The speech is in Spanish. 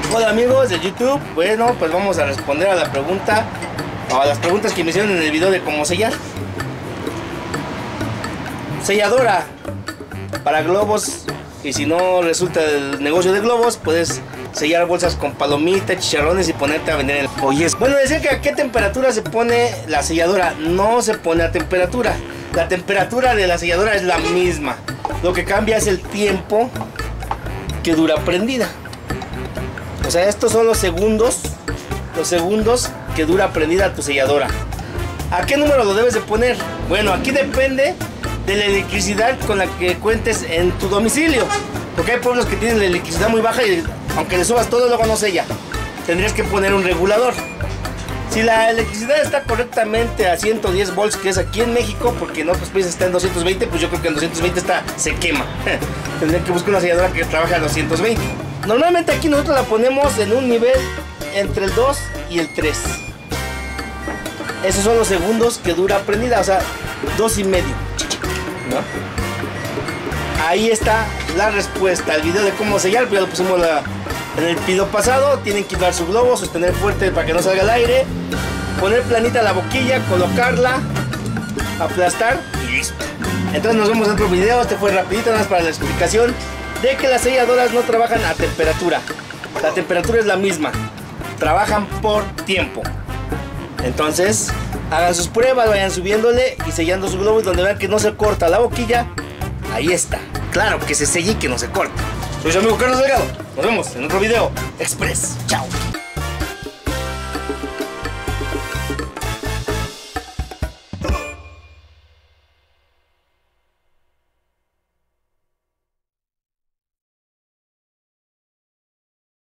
Hola amigos de YouTube, bueno pues vamos a responder a la pregunta, a las preguntas que me hicieron en el video de cómo sellar. Selladora para globos, y si no resulta el negocio de globos, puedes sellar bolsas con palomitas, chicharrones y ponerte a vender el... Oye, bueno, decir que a qué temperatura se pone la selladora, no se pone a temperatura. La temperatura de la selladora es la misma, lo que cambia es el tiempo que dura prendida. O sea, estos son los segundos que dura prendida tu selladora. ¿A qué número lo debes de poner? Bueno, aquí depende de la electricidad con la que cuentes en tu domicilio, porque hay pueblos que tienen la electricidad muy baja y aunque le subas todo luego no sella. Tendrías que poner un regulador. Si la electricidad está correctamente a 110 volts, que es aquí en México, porque en otros países está en 220, pues yo creo que en 220 se quema. Tendría que buscar una selladora que trabaje a 220. Normalmente aquí nosotros la ponemos en un nivel entre el 2 y el 3. Esos son los segundos que dura prendida, o sea, 2,5, ¿no? Ahí está la respuesta al video de cómo sellar, pues ya lo pusimos en el video pasado. Tienen que inflar su globo, sostener fuerte para que no salga el aire, poner planita la boquilla, colocarla, aplastar y listo. Entonces nos vemos en otro video. Este fue rapidito, nada más para la explicación de que las selladoras no trabajan a temperatura. La temperatura es la misma, trabajan por tiempo. Entonces hagan sus pruebas, vayan subiéndole y sellando su globo, y donde vean que no se corta la boquilla, ahí está. Claro que se sella y que no se corta. Soy su amigo Carlos Delgado. Nos vemos en otro video express. Chao.